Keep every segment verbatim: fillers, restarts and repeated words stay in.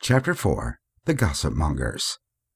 Chapter four. The Gossipmongers.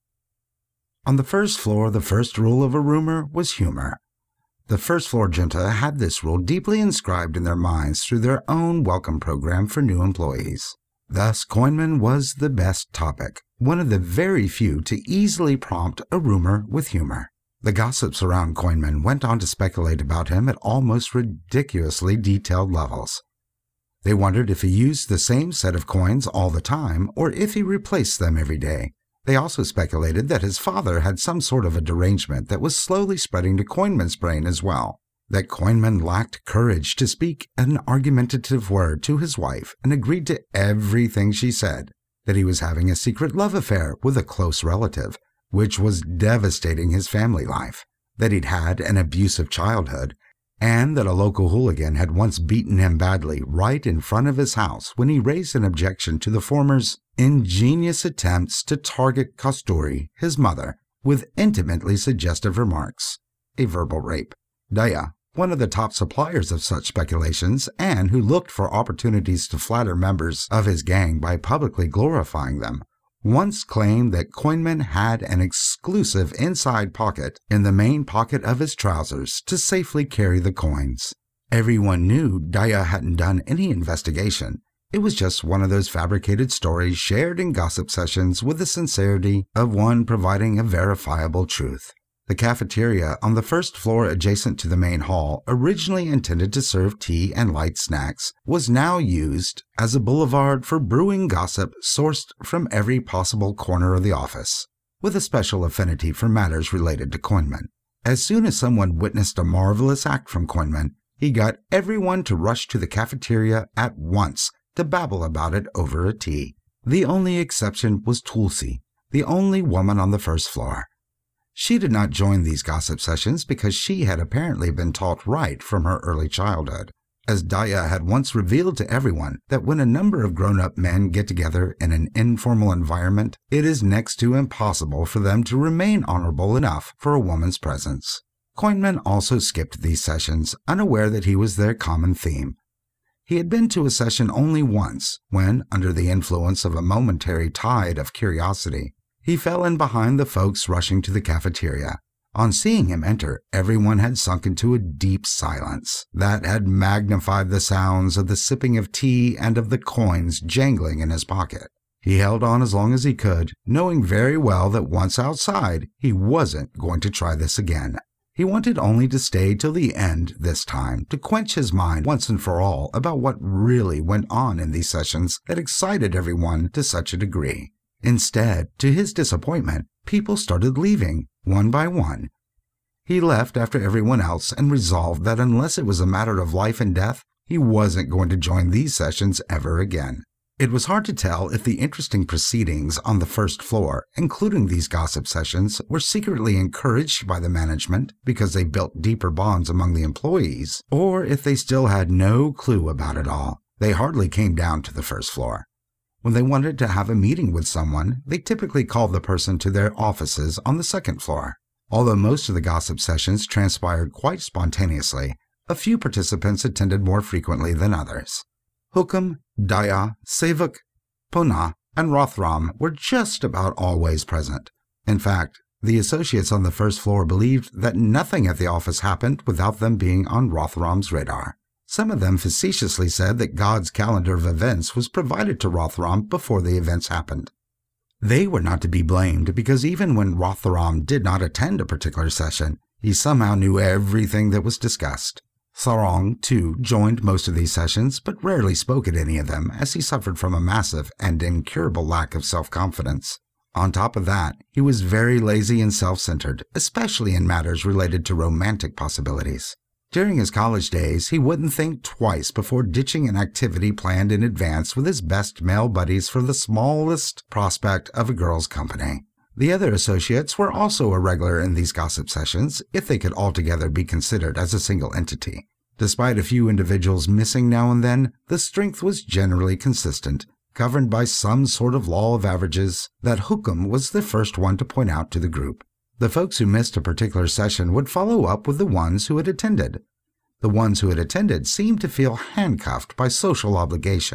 On the first floor, the first rule of a rumor was humor. The first floor junta had this rule deeply inscribed in their minds through their own welcome program for new employees. Thus, Coinman was the best topic, one of the very few to easily prompt a rumor with humor. The gossips around Coinman went on to speculate about him at almost ridiculously detailed levels. They wondered if he used the same set of coins all the time or if he replaced them every day. They also speculated that his father had some sort of a derangement that was slowly spreading to Coinman's brain as well, that Coinman lacked courage to speak an argumentative word to his wife and agreed to everything she said, that he was having a secret love affair with a close relative, which was devastating his family life, that he'd had an abusive childhood, and that a local hooligan had once beaten him badly right in front of his house when he raised an objection to the former's ingenious attempts to target Kasturi, his mother, with intimately suggestive remarks, a verbal rape. Daya, one of the top suppliers of such speculations and who looked for opportunities to flatter members of his gang by publicly glorifying them, once claimed that Coinman had an exclusive inside pocket in the main pocket of his trousers to safely carry the coins. Everyone knew Daya hadn't done any investigation. It was just one of those fabricated stories shared in gossip sessions with the sincerity of one providing a verifiable truth. The cafeteria on the first floor adjacent to the main hall, originally intended to serve tea and light snacks, was now used as a boulevard for brewing gossip sourced from every possible corner of the office, with a special affinity for matters related to Coinman. As soon as someone witnessed a marvelous act from Coinman, he got everyone to rush to the cafeteria at once to babble about it over a tea. The only exception was Tulsi, the only woman on the first floor. She did not join these gossip sessions because she had apparently been taught right from her early childhood, as Daya had once revealed to everyone that when a number of grown-up men get together in an informal environment, it is next to impossible for them to remain honorable enough for a woman's presence. Coinman also skipped these sessions, unaware that he was their common theme. He had been to a session only once, when, under the influence of a momentary tide of curiosity, he fell in behind the folks rushing to the cafeteria. On seeing him enter, everyone had sunk into a deep silence that had magnified the sounds of the sipping of tea and of the coins jangling in his pocket. He held on as long as he could, knowing very well that once outside, he wasn't going to try this again. He wanted only to stay till the end this time, to quench his mind once and for all about what really went on in these sessions that excited everyone to such a degree. Instead, to his disappointment, people started leaving, one by one. He left after everyone else and resolved that unless it was a matter of life and death, he wasn't going to join these sessions ever again. It was hard to tell if the interesting proceedings on the first floor, including these gossip sessions, were secretly encouraged by the management because they built deeper bonds among the employees, or if they still had no clue about it all. They hardly came down to the first floor. When they wanted to have a meeting with someone, they typically called the person to their offices on the second floor. Although most of the gossip sessions transpired quite spontaneously, a few participants attended more frequently than others. Hukum, Daya, Sevak, Pona, and Rothram were just about always present. In fact, the associates on the first floor believed that nothing at the office happened without them being on Rothram's radar. Some of them facetiously said that God's calendar of events was provided to Rothram before the events happened. They were not to be blamed because even when Rothram did not attend a particular session, he somehow knew everything that was discussed. Sarong, too, joined most of these sessions, but rarely spoke at any of them as he suffered from a massive and incurable lack of self-confidence. On top of that, he was very lazy and self-centered, especially in matters related to romantic possibilities. During his college days, he wouldn't think twice before ditching an activity planned in advance with his best male buddies for the smallest prospect of a girl's company. The other associates were also irregular in these gossip sessions, if they could altogether be considered as a single entity. Despite a few individuals missing now and then, the strength was generally consistent, governed by some sort of law of averages that Hukum was the first one to point out to the group. The folks who missed a particular session would follow up with the ones who had attended. The ones who had attended seemed to feel handcuffed by social obligation.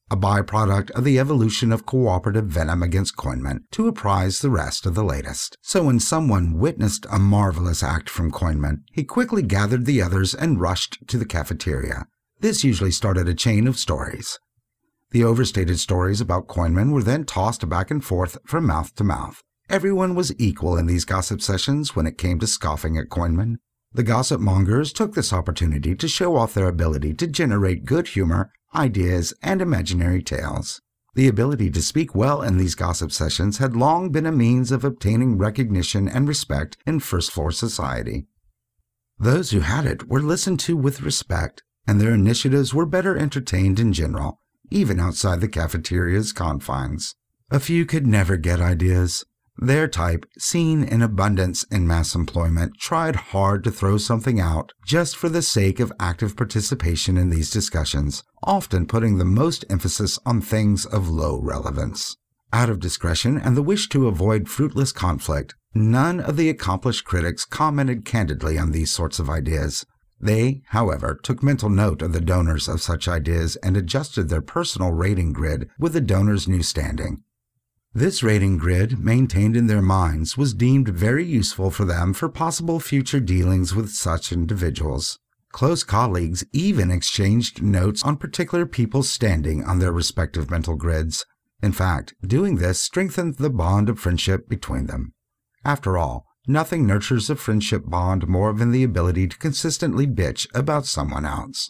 a byproduct of the evolution of cooperative venom against Coinman, to apprise the rest of the latest. So when someone witnessed a marvelous act from Coinman, he quickly gathered the others and rushed to the cafeteria. This usually started a chain of stories. The overstated stories about Coinman were then tossed back and forth from mouth to mouth. Everyone was equal in these gossip sessions when it came to scoffing at Coinman. The Gossipmongers took this opportunity to show off their ability to generate good humor, ideas, and imaginary tales. The ability to speak well in these gossip sessions had long been a means of obtaining recognition and respect in first-floor society. Those who had it were listened to with respect, and their initiatives were better entertained in general, even outside the cafeteria's confines. A few could never get ideas. Their type, seen in abundance in mass employment, tried hard to throw something out just for the sake of active participation in these discussions, often putting the most emphasis on things of low relevance. Out of discretion and the wish to avoid fruitless conflict, none of the accomplished critics commented candidly on these sorts of ideas. They, however, took mental note of the donors of such ideas and adjusted their personal rating grid with the donors' new standing. This rating grid, maintained in their minds, was deemed very useful for them for possible future dealings with such individuals. Close colleagues even exchanged notes on particular people's standing on their respective mental grids. In fact, doing this strengthened the bond of friendship between them. After all, nothing nurtures a friendship bond more than the ability to consistently bitch about someone else.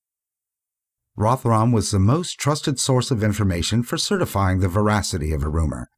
Rotherham was the most trusted source of information for certifying the veracity of a rumor.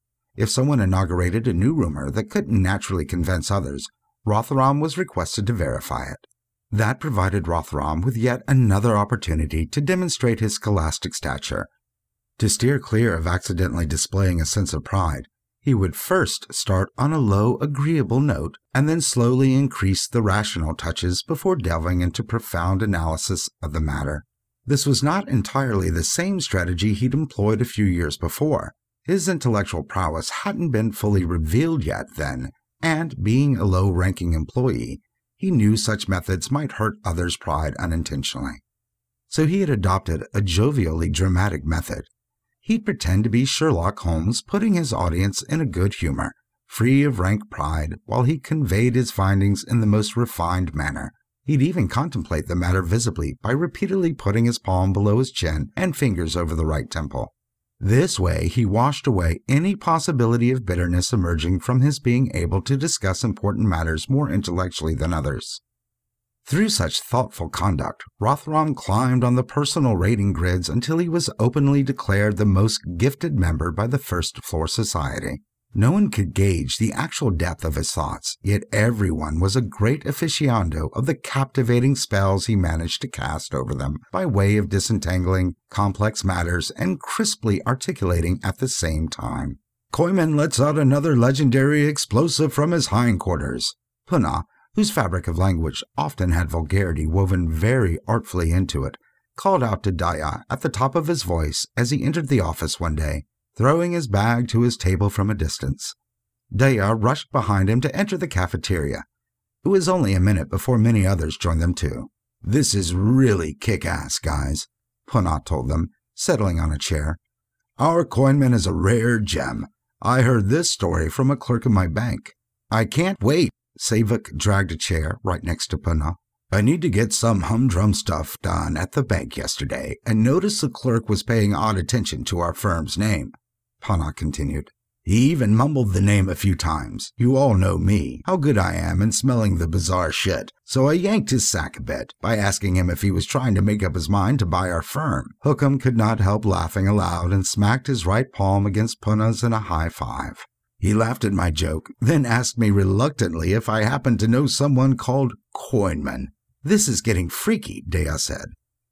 If someone inaugurated a new rumor that couldn't naturally convince others, Rotherham was requested to verify it. That provided Rotherham with yet another opportunity to demonstrate his scholastic stature. To steer clear of accidentally displaying a sense of pride, he would first start on a low, agreeable note and then slowly increase the rational touches before delving into profound analysis of the matter. This was not entirely the same strategy he'd employed a few years before. His intellectual prowess hadn't been fully revealed yet then, and being a low-ranking employee, he knew such methods might hurt others' pride unintentionally. So he had adopted a jovially dramatic method. He'd pretend to be Sherlock Holmes, putting his audience in a good humor, free of rank pride, while he conveyed his findings in the most refined manner. He'd even contemplate the matter visibly by repeatedly putting his palm below his chin and fingers over the right temple. This way he washed away any possibility of bitterness emerging from his being able to discuss important matters more intellectually than others. Through such thoughtful conduct, Rotherham climbed on the personal rating grids until he was openly declared the most gifted member by the first floor society. No one could gauge the actual depth of his thoughts, yet everyone was a great aficionado of the captivating spells he managed to cast over them by way of disentangling complex matters and crisply articulating at the same time. Coinman lets out another legendary explosive from his hindquarters. Punah, whose fabric of language often had vulgarity woven very artfully into it, called out to Daya at the top of his voice as he entered the office one day, throwing his bag to his table from a distance. Daya rushed behind him to enter the cafeteria. It was only a minute before many others joined them too. "This is really kick-ass, guys," Punah told them, settling on a chair. "Our Coinman is a rare gem. I heard this story from a clerk of my bank. I can't wait." Savik dragged a chair right next to Punah. "I need to get some humdrum stuff done at the bank yesterday, and noticed the clerk was paying odd attention to our firm's name," Punah continued. "He even mumbled the name a few times. You all know me, how good I am in smelling the bizarre shit, so I yanked his sack a bit by asking him if he was trying to make up his mind to buy our firm." Hookham could not help laughing aloud and smacked his right palm against Punah's in a high five. He laughed at my joke, then asked me reluctantly if I happened to know someone called Coinman. "This is getting freaky," Daya said.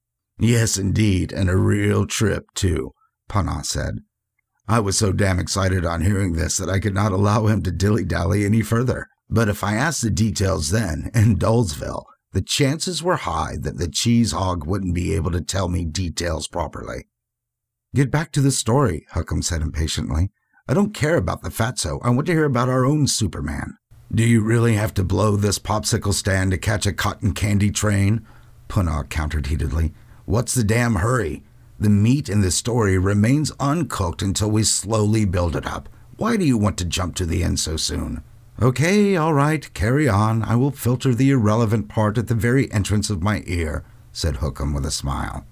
"Yes, indeed, and a real trip, too," Punah said. I was so damn excited on hearing this that I could not allow him to dilly-dally any further. But if I asked the details then, in Dullsville, the chances were high that the cheese hog wouldn't be able to tell me details properly. "Get back to the story," Hookham said impatiently. "I don't care about the fatso. I want to hear about our own Superman." "Do you really have to blow this popsicle stand to catch a cotton candy train?" Punah countered heatedly. "What's the damn hurry? The meat in this story remains uncooked until we slowly build it up. Why do you want to jump to the end so soon? Okay, all right, carry on. I will filter the irrelevant part at the very entrance of my ear, said Hookham with a smile.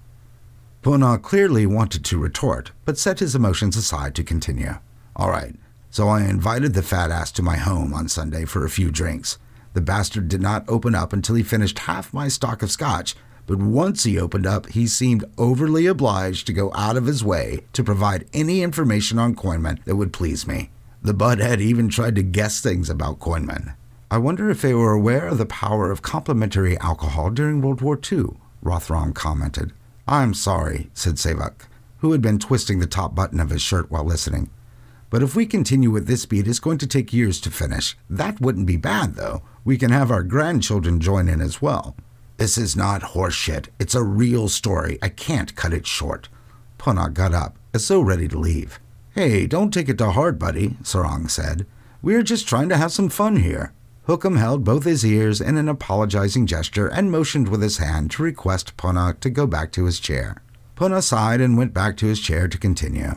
Punah clearly wanted to retort, but set his emotions aside to continue. All right, so I invited the fat ass to my home on Sunday for a few drinks. The bastard did not open up until he finished half my stock of scotch, but once he opened up, he seemed overly obliged to go out of his way to provide any information on Coinman that would please me. The butthead even tried to guess things about Coinman. I wonder if they were aware of the power of complimentary alcohol during World War Two, Rothram commented. I'm sorry, said Savak, who had been twisting the top button of his shirt while listening. But if we continue at this speed, it's going to take years to finish. That wouldn't be bad, though. We can have our grandchildren join in as well. This is not horseshit. It's a real story. I can't cut it short. Punah got up, as though ready to leave. Hey, don't take it to heart, buddy, Sarang said. We're just trying to have some fun here. Hookham held both his ears in an apologizing gesture and motioned with his hand to request Punah to go back to his chair. Punah sighed and went back to his chair to continue.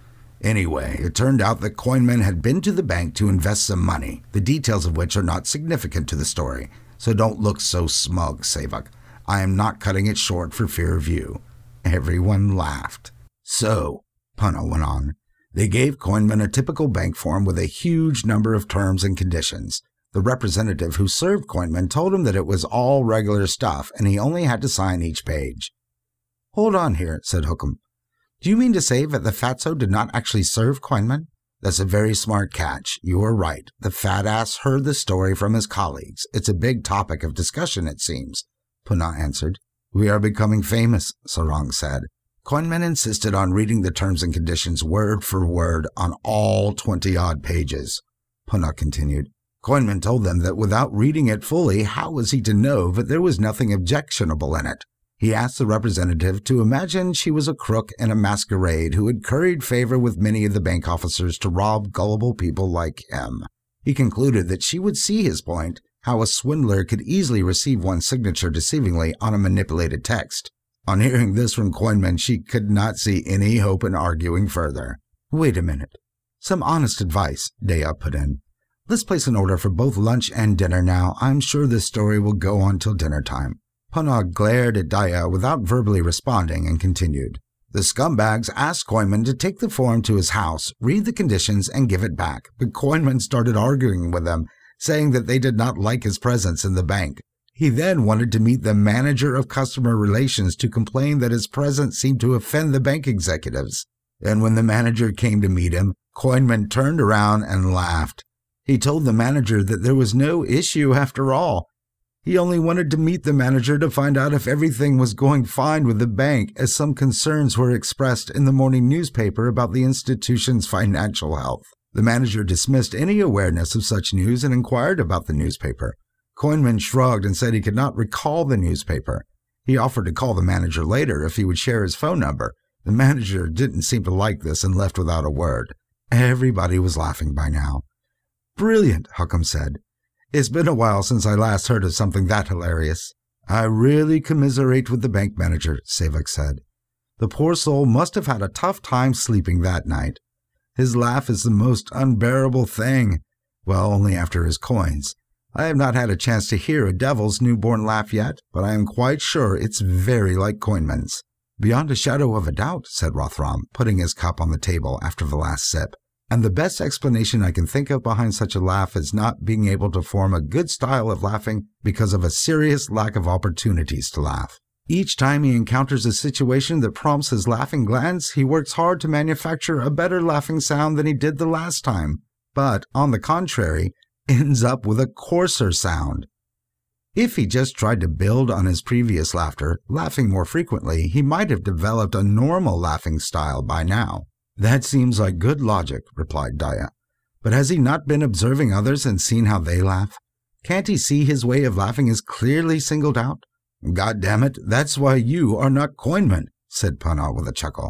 Anyway, it turned out that Coinman had been to the bank to invest some money, the details of which are not significant to the story, so don't look so smug, Savak. I am not cutting it short for fear of you. Everyone laughed. So, Punah went on, they gave Coinman a typical bank form with a huge number of terms and conditions. The representative who served Coinman told him that it was all regular stuff and he only had to sign each page. Hold on here, said Hookham. Do you mean to say that the fatso did not actually serve Coinman? That's a very smart catch. You are right. The fat ass heard the story from his colleagues. It's a big topic of discussion, it seems, Punah answered. We are becoming famous, Sarang said. Coinman insisted on reading the terms and conditions word for word on all twenty-odd pages. Punah continued. Coinman told them that without reading it fully, how was he to know that there was nothing objectionable in it? He asked the representative to imagine she was a crook in a masquerade who had curried favor with many of the bank officers to rob gullible people like him. He concluded that she would see his point, how a swindler could easily receive one's signature deceivingly on a manipulated text. On hearing this from Coinman, she could not see any hope in arguing further. Wait a minute. Some honest advice, Daya put in. Let's place an order for both lunch and dinner now. I'm sure this story will go on till dinner time. Punah glared at Daya without verbally responding and continued. The scumbags asked Coinman to take the form to his house, read the conditions, and give it back, but Coinman started arguing with them, saying that they did not like his presence in the bank. He then wanted to meet the manager of customer relations to complain that his presence seemed to offend the bank executives. And when the manager came to meet him, Coinman turned around and laughed. He told the manager that there was no issue after all. He only wanted to meet the manager to find out if everything was going fine with the bank, as some concerns were expressed in the morning newspaper about the institution's financial health. The manager dismissed any awareness of such news and inquired about the newspaper. Coinman shrugged and said he could not recall the newspaper. He offered to call the manager later if he would share his phone number. The manager didn't seem to like this and left without a word. Everybody was laughing by now. Brilliant, Hookham said. It's been a while since I last heard of something that hilarious. I really commiserate with the bank manager, Savak said. The poor soul must have had a tough time sleeping that night. His laugh is the most unbearable thing. Well, only after his coins. I have not had a chance to hear a devil's newborn laugh yet, but I am quite sure it's very like Coinman's. Beyond a shadow of a doubt, said Rothram, putting his cup on the table after the last sip. And the best explanation I can think of behind such a laugh is not being able to form a good style of laughing because of a serious lack of opportunities to laugh. Each time he encounters a situation that prompts his laughing glands, he works hard to manufacture a better laughing sound than he did the last time, but, on the contrary, ends up with a coarser sound. If he just tried to build on his previous laughter, laughing more frequently, he might have developed a normal laughing style by now. That seems like good logic, replied Daya. But has he not been observing others and seen how they laugh? Can't he see his way of laughing is clearly singled out? God damn it, that's why you are not Coinman, said Punah with a chuckle.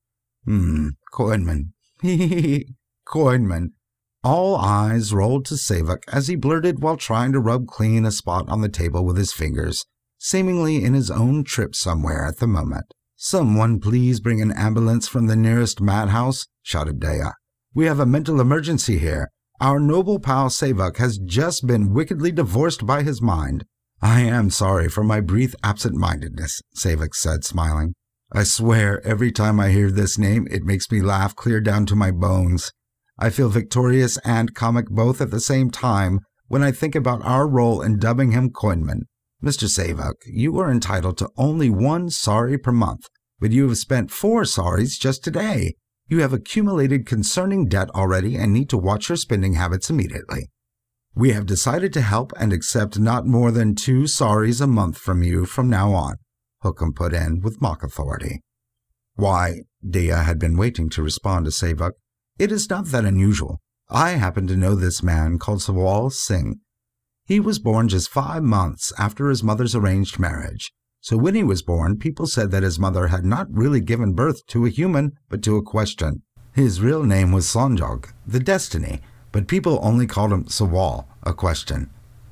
Hmm, Coinman. Hee hee hee. Coinman. All eyes rolled to Savak as he blurted while trying to rub clean a spot on the table with his fingers, seemingly in his own trip somewhere at the moment. "Someone please bring an ambulance from the nearest madhouse," shouted Daya. "We have a mental emergency here. Our noble pal Savak has just been wickedly divorced by his mind." "I am sorry for my brief absent-mindedness," Savak said, smiling. "I swear every time I hear this name it makes me laugh clear down to my bones. I feel victorious and comic both at the same time when I think about our role in dubbing him Coinman. Mister Savak, you are entitled to only one sorry per month, but you have spent four sorries just today. You have accumulated concerning debt already and need to watch your spending habits immediately. We have decided to help and accept not more than two sorries a month from you from now on," Hookham put in with mock authority. "Why," Dia had been waiting to respond to Savak, "it is not that unusual. I happen to know this man called Sawal Singh. He was born just five months after his mother's arranged marriage. So when he was born, people said that his mother had not really given birth to a human, but to a question. His real name was Sanjog, the Destiny, but people only called him Sawal, a question."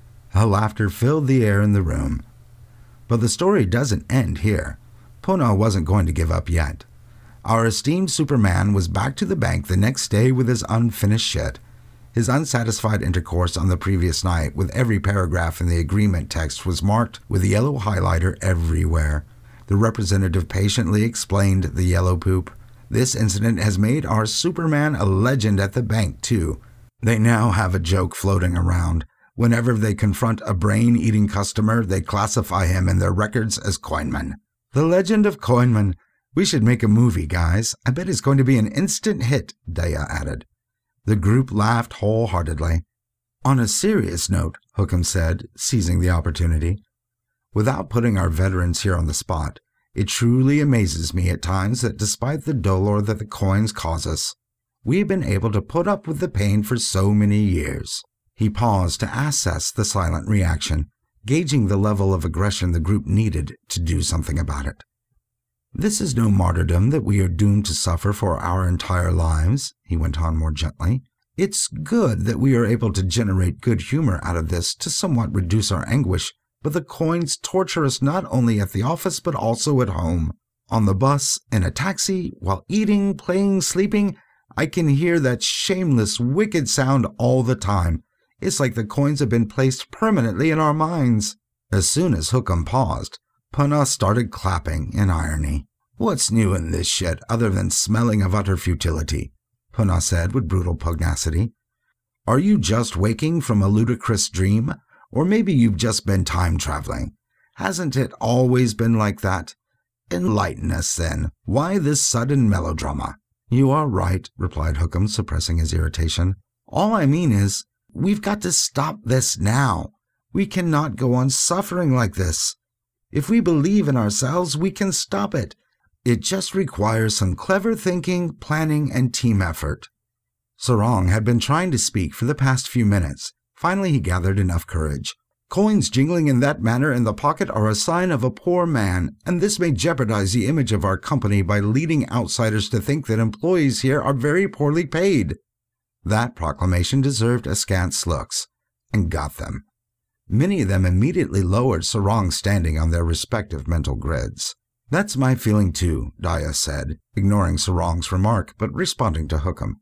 A laughter filled the air in the room. But the story doesn't end here. Puna wasn't going to give up yet. Our esteemed Superman was back to the bank the next day with his unfinished shit. His unsatisfied intercourse on the previous night with every paragraph in the agreement text was marked with yellow highlighter everywhere. The representative patiently explained the yellow poop. This incident has made our Superman a legend at the bank, too. They now have a joke floating around. Whenever they confront a brain-eating customer, they classify him in their records as Coinman. The legend of Coinman. We should make a movie, guys. I bet it's going to be an instant hit, Daya added. The group laughed wholeheartedly. On a serious note, Hookham said, seizing the opportunity, without putting our veterans here on the spot, it truly amazes me at times that despite the dolor that the coins cause us, we've been able to put up with the pain for so many years. He paused to assess the silent reaction, gauging the level of aggression the group needed to do something about it. This is no martyrdom that we are doomed to suffer for our entire lives, he went on more gently. It's good that we are able to generate good humor out of this to somewhat reduce our anguish, but the coins torture us not only at the office but also at home. On the bus, in a taxi, while eating, playing, sleeping, I can hear that shameless, wicked sound all the time. It's like the coins have been placed permanently in our minds. As soon as Hookham paused, Puna started clapping in irony. What's new in this shit other than smelling of utter futility? Puna said with brutal pugnacity. Are you just waking from a ludicrous dream? Or maybe you've just been time-traveling. Hasn't it always been like that? Enlighten us, then. Why this sudden melodrama? You are right, replied Hookham, suppressing his irritation. All I mean is, we've got to stop this now. We cannot go on suffering like this. If we believe in ourselves, we can stop it. It just requires some clever thinking, planning, and team effort. Sarong had been trying to speak for the past few minutes. Finally, he gathered enough courage. Coins jingling in that manner in the pocket are a sign of a poor man, and this may jeopardize the image of our company by leading outsiders to think that employees here are very poorly paid. That proclamation deserved askance looks, and got them. Many of them immediately lowered Sarong's standing on their respective mental grids. That's my feeling too, Daya said, ignoring Sarong's remark but responding to Hookham.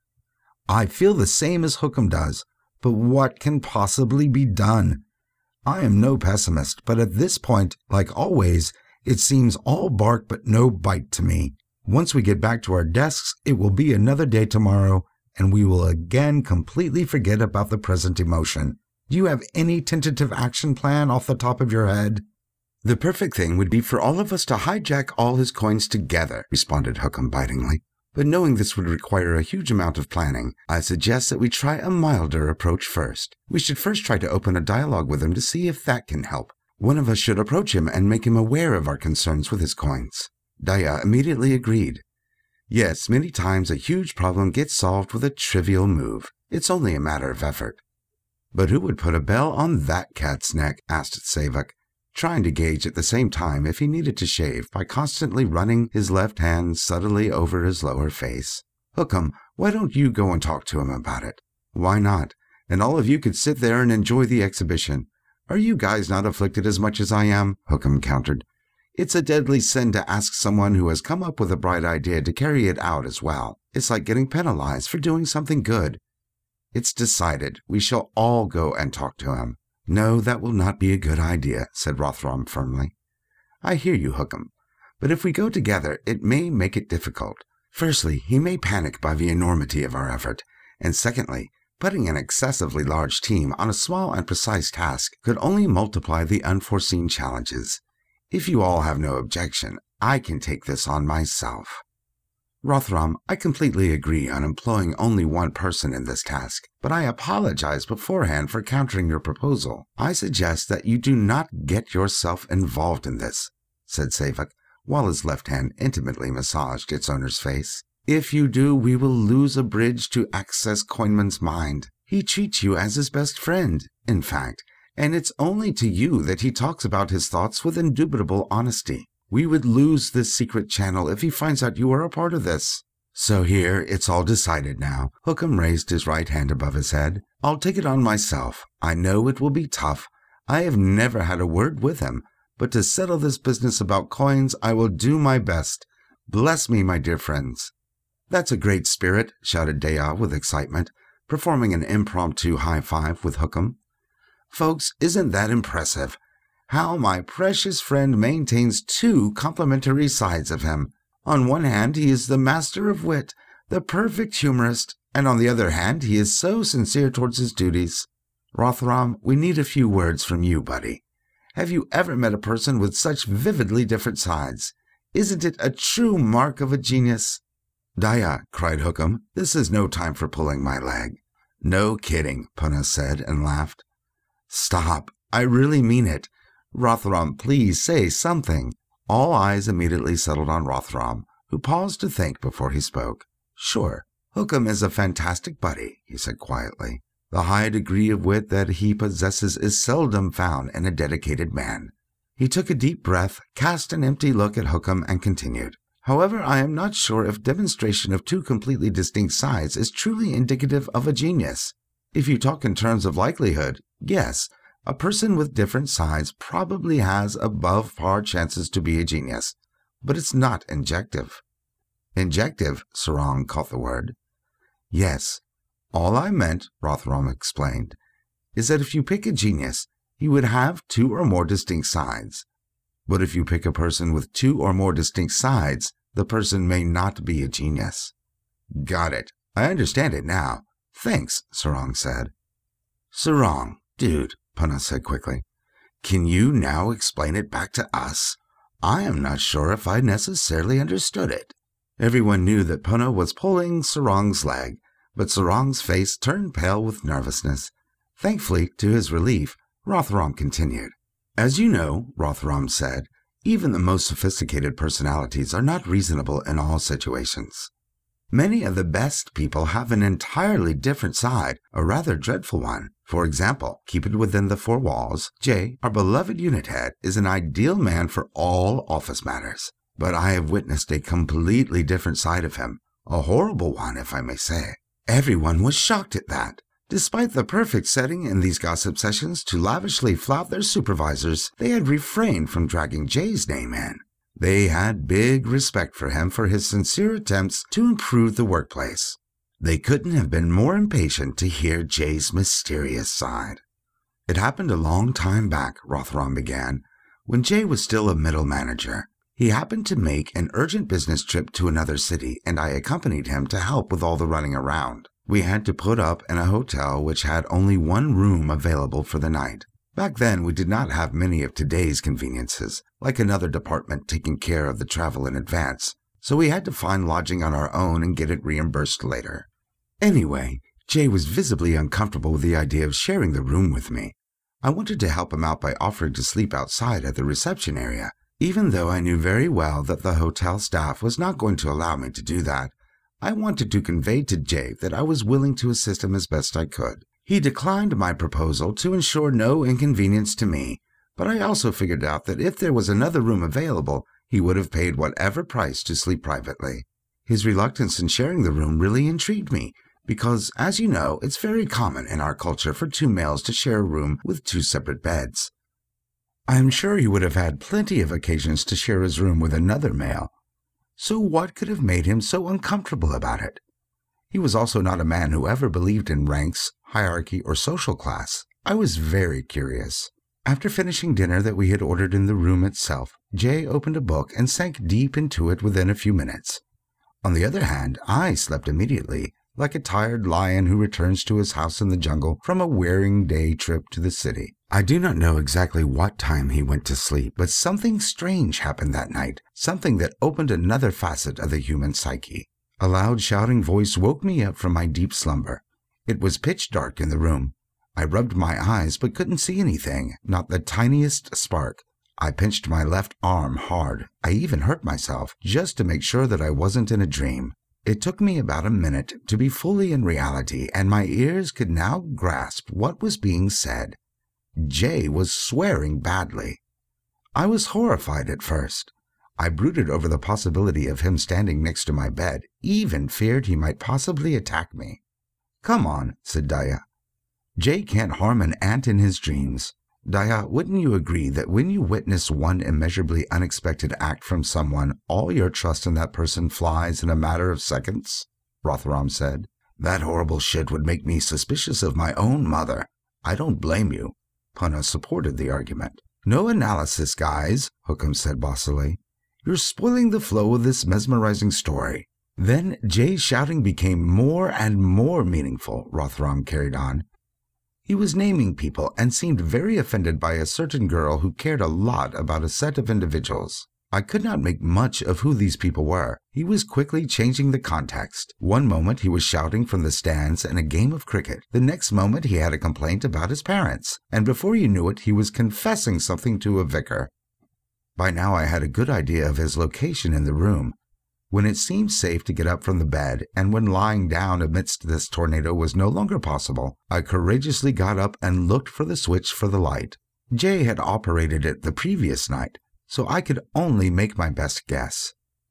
I feel the same as Hookham does, but what can possibly be done? I am no pessimist, but at this point, like always, it seems all bark but no bite to me. Once we get back to our desks, it will be another day tomorrow, and we will again completely forget about the present emotion. Do you have any tentative action plan off the top of your head? The perfect thing would be for all of us to hijack all his coins together, responded Hookham bitingly. But knowing this would require a huge amount of planning, I suggest that we try a milder approach first. We should first try to open a dialogue with him to see if that can help. One of us should approach him and make him aware of our concerns with his coins. Daya immediately agreed. Yes, many times a huge problem gets solved with a trivial move. It's only a matter of effort. But who would put a bell on that cat's neck? Asked Savak, trying to gauge at the same time if he needed to shave by constantly running his left hand subtly over his lower face. Hookham, why don't you go and talk to him about it? Why not? And all of you could sit there and enjoy the exhibition. Are you guys not afflicted as much as I am? Hookham countered. It's a deadly sin to ask someone who has come up with a bright idea to carry it out as well. It's like getting penalized for doing something good. It's decided. We shall all go and talk to him. No, that will not be a good idea, said Rothram firmly. I hear you, Hookham, but if we go together, it may make it difficult. Firstly, he may panic by the enormity of our effort, and secondly, putting an excessively large team on a small and precise task could only multiply the unforeseen challenges. If you all have no objection, I can take this on myself. Rothram, I completely agree on employing only one person in this task, but I apologize beforehand for countering your proposal. I suggest that you do not get yourself involved in this, said Savak, while his left hand intimately massaged its owner's face. If you do, we will lose a bridge to access Coinman's mind. He treats you as his best friend, in fact, and it's only to you that he talks about his thoughts with indubitable honesty. We would lose this secret channel if he finds out you are a part of this. So here, it's all decided now. Hookham raised his right hand above his head. I'll take it on myself. I know it will be tough. I have never had a word with him, but to settle this business about coins, I will do my best. Bless me, my dear friends. That's a great spirit, shouted Daya with excitement, performing an impromptu high-five with Hookham. Folks, isn't that impressive? How my precious friend maintains two complementary sides of him. On one hand, he is the master of wit, the perfect humorist, and on the other hand, he is so sincere towards his duties. Rothram, we need a few words from you, buddy. Have you ever met a person with such vividly different sides? Isn't it a true mark of a genius? Daya, cried Hookham, this is no time for pulling my leg. No kidding, Punna said and laughed. Stop, I really mean it. Rothram, please say something. All eyes immediately settled on Rothram, who paused to think before he spoke. Sure, Hookham is a fantastic buddy, he said quietly. The high degree of wit that he possesses is seldom found in a dedicated man. He took a deep breath, cast an empty look at Hookham, and continued. However, I am not sure if demonstration of two completely distinct sides is truly indicative of a genius. If you talk in terms of likelihood, yes, a person with different sides probably has above-par chances to be a genius, but it's not injective. Injective, Sarong caught the word. Yes, all I meant, Rothram explained, is that if you pick a genius, he would have two or more distinct sides. But if you pick a person with two or more distinct sides, the person may not be a genius. Got it. I understand it now. Thanks, Sarong said. Sarong, dude, Punna said quickly. Can you now explain it back to us? I am not sure if I necessarily understood it. Everyone knew that Punna was pulling Sarong's leg, but Sarong's face turned pale with nervousness. Thankfully, to his relief, Rothram continued. As you know, Rothram said, even the most sophisticated personalities are not reasonable in all situations. Many of the best people have an entirely different side, a rather dreadful one. For example, keep it within the four walls. Jay, our beloved unit head, is an ideal man for all office matters. But I have witnessed a completely different side of him, a horrible one, if I may say. Everyone was shocked at that. Despite the perfect setting in these gossip sessions to lavishly flout their supervisors, they had refrained from dragging Jay's name in. They had big respect for him for his sincere attempts to improve the workplace. They couldn't have been more impatient to hear Jay's mysterious side. It happened a long time back, Rothram began, when Jay was still a middle manager. He happened to make an urgent business trip to another city, and I accompanied him to help with all the running around. We had to put up in a hotel which had only one room available for the night. Back then, we did not have many of today's conveniences, like another department taking care of the travel in advance, so we had to find lodging on our own and get it reimbursed later. Anyway, Jay was visibly uncomfortable with the idea of sharing the room with me. I wanted to help him out by offering to sleep outside at the reception area, even though I knew very well that the hotel staff was not going to allow me to do that. I wanted to convey to Jay that I was willing to assist him as best I could. He declined my proposal to ensure no inconvenience to me, but I also figured out that if there was another room available, he would have paid whatever price to sleep privately. His reluctance in sharing the room really intrigued me, because, as you know, it's very common in our culture for two males to share a room with two separate beds. I am sure he would have had plenty of occasions to share his room with another male. So what could have made him so uncomfortable about it? He was also not a man who ever believed in ranks, hierarchy, or social class. I was very curious. After finishing dinner that we had ordered in the room itself, Jay opened a book and sank deep into it within a few minutes. On the other hand, I slept immediately, like a tired lion who returns to his house in the jungle from a wearing day trip to the city. I do not know exactly what time he went to sleep, but something strange happened that night, something that opened another facet of the human psyche. A loud shouting voice woke me up from my deep slumber. It was pitch dark in the room. I rubbed my eyes but couldn't see anything, not the tiniest spark. I pinched my left arm hard. I even hurt myself, just to make sure that I wasn't in a dream. It took me about a minute to be fully in reality, and my ears could now grasp what was being said. Jay was swearing badly. I was horrified at first. I brooded over the possibility of him standing next to my bed, even feared he might possibly attack me. "Come on," said Daya. "Jay can't harm an ant in his dreams." Daya, wouldn't you agree that when you witness one immeasurably unexpected act from someone, all your trust in that person flies in a matter of seconds? Rotharam said. "That horrible shit would make me suspicious of my own mother." "I don't blame you." Punna supported the argument. "No analysis, guys," Hookham said bossily. "You're spoiling the flow of this mesmerizing story." Then Jay's shouting became more and more meaningful, Rotharam carried on. He was naming people and seemed very offended by a certain girl who cared a lot about a set of individuals. I could not make much of who these people were. He was quickly changing the context. One moment he was shouting from the stands in a game of cricket. The next moment he had a complaint about his parents. And before you knew it, he was confessing something to a vicar. By now I had a good idea of his location in the room. When it seemed safe to get up from the bed, and when lying down amidst this tornado was no longer possible, I courageously got up and looked for the switch for the light. Jay had operated it the previous night, so I could only make my best guess.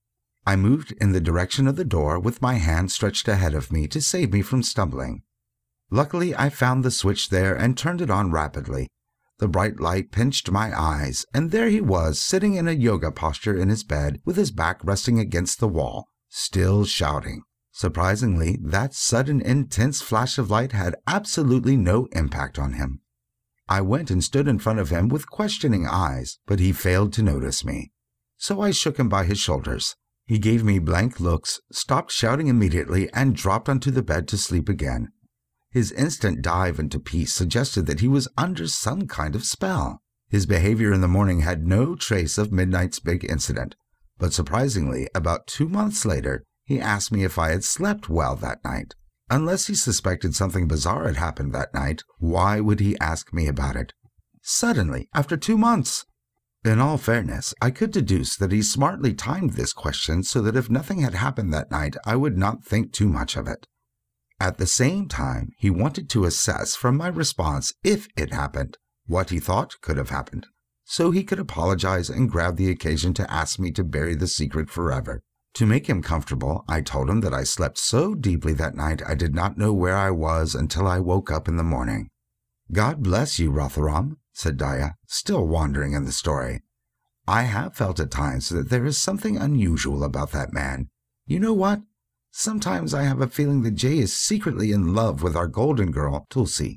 I moved in the direction of the door with my hand stretched ahead of me to save me from stumbling. Luckily, I found the switch there and turned it on rapidly. The bright light pinched my eyes, and there he was, sitting in a yoga posture in his bed, with his back resting against the wall, still shouting. Surprisingly, that sudden intense flash of light had absolutely no impact on him. I went and stood in front of him with questioning eyes, but he failed to notice me. So I shook him by his shoulders. He gave me blank looks, stopped shouting immediately, and dropped onto the bed to sleep again. His instant dive into peace suggested that he was under some kind of spell. His behavior in the morning had no trace of midnight's big incident, but surprisingly, about two months later, he asked me if I had slept well that night. Unless he suspected something bizarre had happened that night, why would he ask me about it? Suddenly, after two months! In all fairness, I could deduce that he smartly timed this question so that if nothing had happened that night, I would not think too much of it. At the same time, he wanted to assess from my response, if it happened, what he thought could have happened, so he could apologize and grab the occasion to ask me to bury the secret forever. To make him comfortable, I told him that I slept so deeply that night I did not know where I was until I woke up in the morning. "God bless you, Rotharam," said Daya, still wandering in the story. "I have felt at times that there is something unusual about that man. You know what? Sometimes I have a feeling that Jay is secretly in love with our golden girl, Tulsi."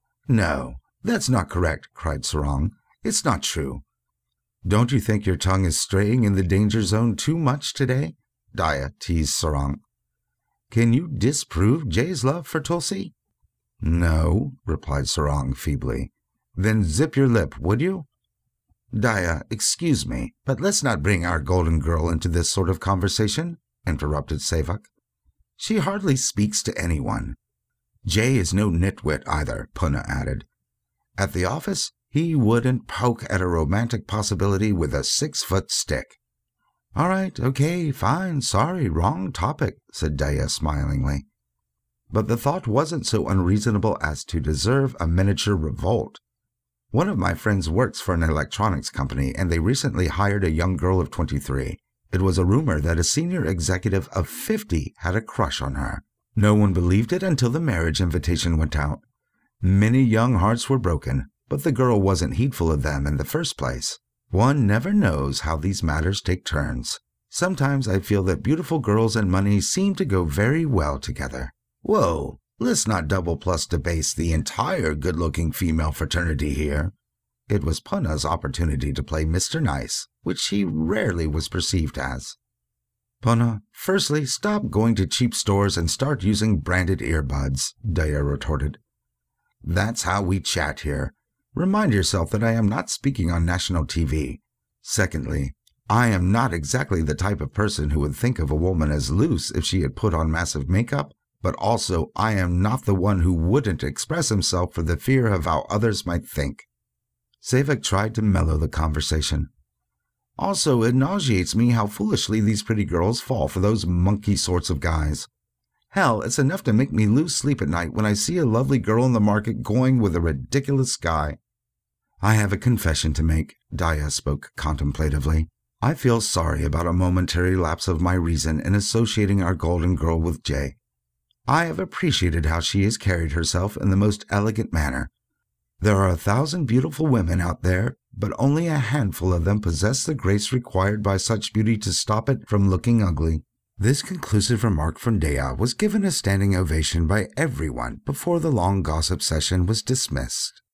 "No, that's not correct," cried Sarang. "It's not true." "Don't you think your tongue is straying in the danger zone too much today?" Daya teased Sarang. "Can you disprove Jay's love for Tulsi?" "No," replied Sarang feebly. "Then zip your lip, would you?" "Daya, excuse me, but let's not bring our golden girl into this sort of conversation," interrupted Sevak. "She hardly speaks to anyone." "Jay is no nitwit either," Punna added. "At the office, he wouldn't poke at a romantic possibility with a six-foot stick." "All right, okay, fine, sorry, wrong topic," said Daya smilingly. But the thought wasn't so unreasonable as to deserve a miniature revolt. One of my friends works for an electronics company, and they recently hired a young girl of twenty-three. It was a rumor that a senior executive of fifty had a crush on her. No one believed it until the marriage invitation went out. Many young hearts were broken. but the girl wasn't heedful of them in the first place. One never knows how these matters take turns. Sometimes I feel that beautiful girls and money seem to go very well together. Whoa, let's not double plus debase the entire good-looking female fraternity here. It was Puna's opportunity to play Mister Nice, which he rarely was perceived as. Puna, firstly, stop going to cheap stores and start using branded earbuds, Daya retorted. That's how we chat here. Remind yourself that I am not speaking on national T V. Secondly, I am not exactly the type of person who would think of a woman as loose if she had put on massive makeup, but also I am not the one who wouldn't express himself for the fear of how others might think. Savik tried to mellow the conversation. Also, it nauseates me how foolishly these pretty girls fall for those monkey sorts of guys. Hell, it's enough to make me lose sleep at night when I see a lovely girl in the market going with a ridiculous guy. I have a confession to make, Daya spoke contemplatively. I feel sorry about a momentary lapse of my reason in associating our golden girl with Jay. I have appreciated how she has carried herself in the most elegant manner. There are a thousand beautiful women out there, but only a handful of them possess the grace required by such beauty to stop it from looking ugly. This conclusive remark from Daya was given a standing ovation by everyone before the long gossip session was dismissed.